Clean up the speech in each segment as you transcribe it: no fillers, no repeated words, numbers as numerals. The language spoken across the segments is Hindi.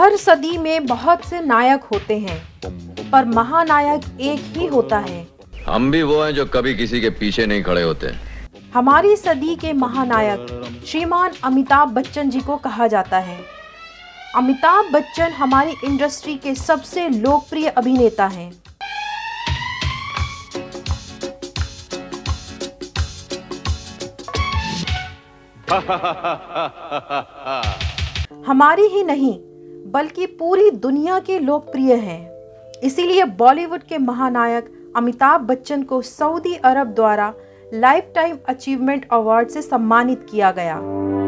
हर सदी में बहुत से नायक होते हैं, पर महानायक एक ही होता है। हम भी वो हैं जो कभी किसी के पीछे नहीं खड़े होते। हमारी सदी के महानायक श्रीमान अमिताभ बच्चन जी को कहा जाता है। अमिताभ बच्चन हमारी इंडस्ट्री के सबसे लोकप्रिय अभिनेता हैं। हमारी ही नहीं बल्कि पूरी दुनिया के लोकप्रिय हैं। इसीलिए बॉलीवुड के महानायक अमिताभ बच्चन को सऊदी अरब द्वारा लाइफ टाइम अचीवमेंट अवार्ड से सम्मानित किया गया।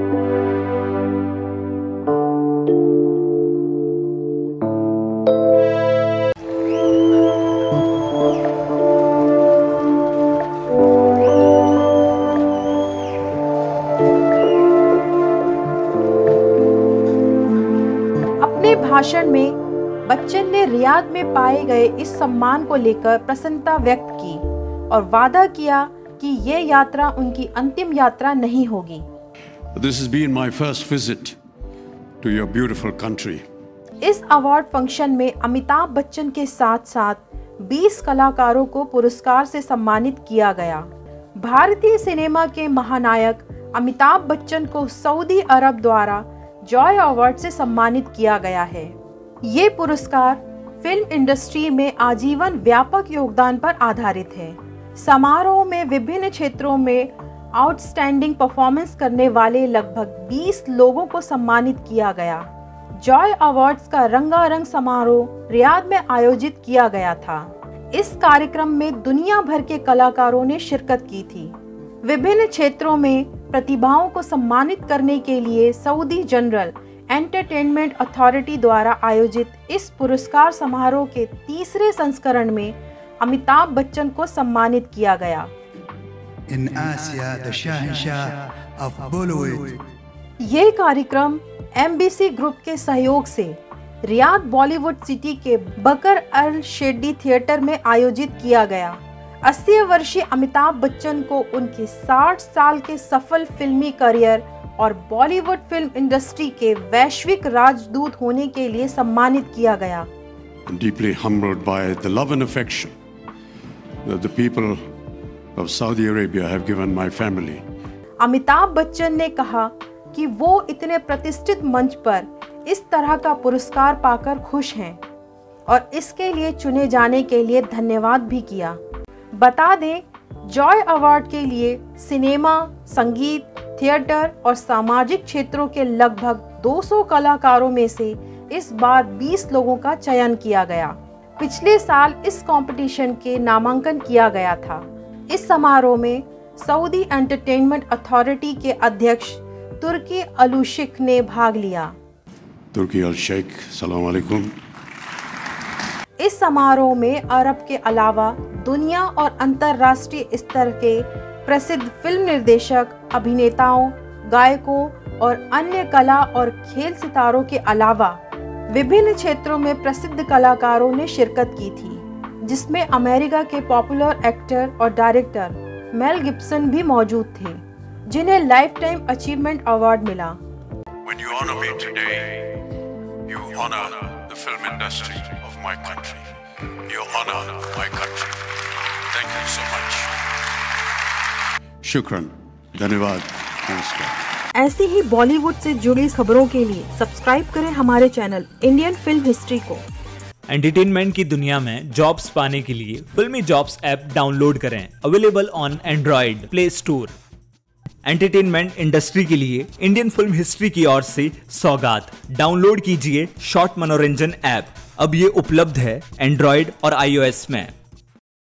अपने भाषण में बच्चन ने रियाद में पाए गए इस सम्मान को लेकर प्रसन्नता व्यक्त की और वादा किया कि ये यात्रा उनकी अंतिम यात्रा नहीं होगी। This has been my first visit to your beautiful country. इस अवार्ड फंक्शन में अमिताभ बच्चन के साथ साथ 20 कलाकारों को पुरस्कार से सम्मानित किया गया। भारतीय सिनेमा के महानायक अमिताभ बच्चन को सऊदी अरब द्वारा जॉय अवार्ड से सम्मानित किया गया है। ये पुरस्कार फिल्म इंडस्ट्री में आजीवन व्यापक योगदान पर आधारित है। समारोह में विभिन्न क्षेत्रों में आउटस्टैंडिंग परफॉर्मेंस करने वाले लगभग 20 लोगों को सम्मानित किया गया। जॉय अवार्ड्स का रंगारंग समारोह रियाद में आयोजित किया गया था। इस कार्यक्रम में दुनिया भर के कलाकारों ने शिरकत की थी। विभिन्न क्षेत्रों में प्रतिभाओं को सम्मानित करने के लिए सऊदी जनरल एंटरटेनमेंट अथॉरिटी द्वारा आयोजित इस पुरस्कार समारोह के तीसरे संस्करण में अमिताभ बच्चन को सम्मानित किया गया। In Asia, the Shahanshah of Bollywood. ये कार्यक्रम MBC ग्रुप के सहयोग से रियाद बॉलीवुड सिटी के बकर अल शेड्डी थिएटर में आयोजित किया गया। 80 वर्षीय अमिताभ बच्चन को उनके 60 साल के सफल फिल्मी करियर और बॉलीवुड फिल्म इंडस्ट्री के वैश्विक राजदूत होने के लिए सम्मानित किया गया। Deeply humbled by the love and affection that the people of Saudi Arabia have given my family. Amitabh Bachchan ने कहा कि वो इतने प्रतिष्ठित मंच पर इस तरह का पुरस्कार पाकर खुश हैं और इसके लिए चुने जाने के लिए धन्यवाद भी किया। बता दें, जॉय अवार्ड के लिए सिनेमा, संगीत, थिएटर और सामाजिक क्षेत्रों के लगभग 200 कलाकारों में से इस बार 20 लोगों का चयन किया गया। पिछले साल इस कंपटीशन के नामांकन किया गया था। इस समारोह में सऊदी एंटरटेनमेंट अथॉरिटी के अध्यक्ष तुर्की अलुशेख ने भाग लिया। तुर्की अलशेख, सलाम अलैकुम। इस समारोह में अरब के अलावा दुनिया और अंतर्राष्ट्रीय स्तर के प्रसिद्ध फिल्म निर्देशक, अभिनेताओं, गायकों और अन्य कला और खेल सितारों के अलावा विभिन्न क्षेत्रों में प्रसिद्ध कलाकारों ने शिरकत की थी, जिसमें अमेरिका के पॉपुलर एक्टर और डायरेक्टर मेल गिब्सन भी मौजूद थे, जिन्हें लाइफ टाइम अचीवमेंट अवार्ड मिला। When you honor me today, you honor the film industry of my country. You honor my country. Thank you so much. शुक्रान, धन्यवाद, नमस्कार। ऐसी ही बॉलीवुड से जुड़ी खबरों के लिए सब्सक्राइब करें हमारे चैनल इंडियन फिल्म हिस्ट्री को। एंटरटेनमेंट की दुनिया में जॉब्स पाने के लिए फिल्मी जॉब्स ऐप डाउनलोड करें। Available on Android Play Store. Entertainment industry के लिए इंडियन फिल्म हिस्ट्री की ओर से सौगात। डाउनलोड कीजिए शॉर्ट मनोरंजन ऐप। अब ये उपलब्ध है एंड्रॉइड और iOS में।